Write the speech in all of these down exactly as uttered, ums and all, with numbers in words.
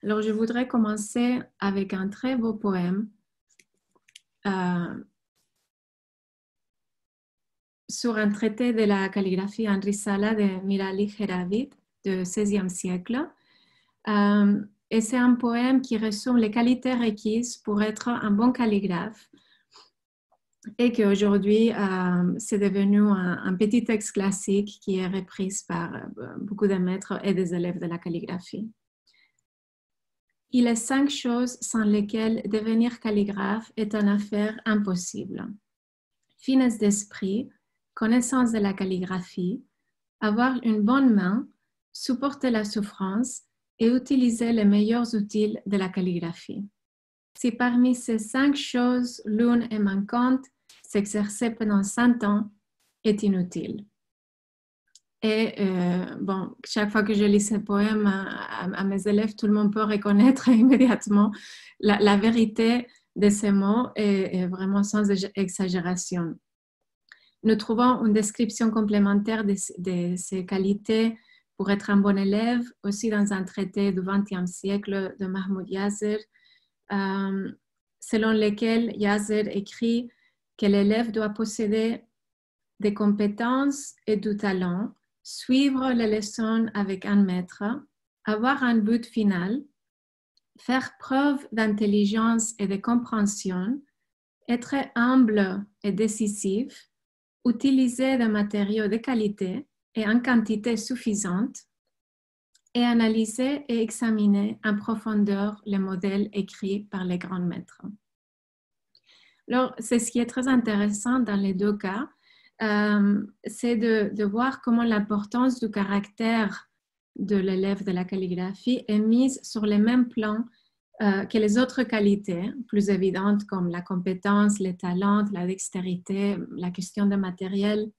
Alors, je voudrais commencer avec un très beau poème euh, sur un traité de la calligraphie en risala de Mirali Heravid du seizième siècle. Euh, et c'est un poème qui résume les qualités requises pour être un bon calligraphe et qu'aujourd'hui, euh, c'est devenu un, un petit texte classique qui est repris par euh, beaucoup de maîtres et des élèves de la calligraphie. Il est cinq choses sans lesquelles devenir calligraphe est une affaire impossible. Finesse d'esprit, connaissance de la calligraphie, avoir une bonne main, supporter la souffrance et utiliser les meilleurs outils de la calligraphie. Si parmi ces cinq choses, l'une est manquante, s'exercer pendant cent ans est inutile. Et euh, bon, chaque fois que je lis ce poème à, à, à mes élèves, tout le monde peut reconnaître immédiatement la, la vérité de ces mots et, et vraiment sans exagération. Nous trouvons une description complémentaire de, de ces qualités pour être un bon élève aussi dans un traité du vingtième siècle de Mahmoud Yazir, euh, selon lequel Yazir écrit que l'élève doit posséder des compétences et du talent, suivre les leçons avec un maître, avoir un but final, faire preuve d'intelligence et de compréhension, être humble et décisif, utiliser des matériaux de qualité et en quantité suffisante, et analyser et examiner en profondeur les modèles écrits par les grands maîtres. Alors, c'est ce qui est très intéressant dans les deux cas, euh, c'est de, de voir comment l'importance du caractère de l'élève de la calligraphie est mise sur le même plan euh, que les autres qualités plus évidentes comme la compétence, les talents, la dextérité, la question de matériel.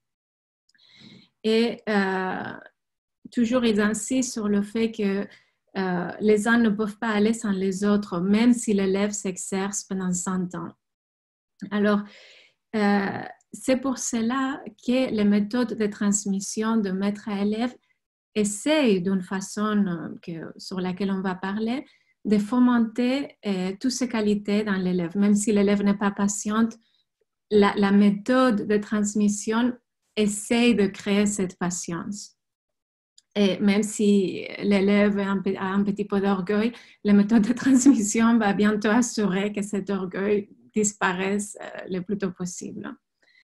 Et euh, toujours, ils insistent sur le fait que euh, les uns ne peuvent pas aller sans les autres, même si l'élève s'exerce pendant cent ans. Alors, euh, c'est pour cela que les méthodes de transmission de maître à élève essayent d'une façon que, sur laquelle on va parler, de fomenter euh, toutes ces qualités dans l'élève. Même si l'élève n'est pas patiente, la, la méthode de transmission essaye de créer cette patience. Et même si l'élève a un, a un petit peu d'orgueil, la méthode de transmission va bientôt assurer que cet orgueil disparaisse euh, le plus tôt possible.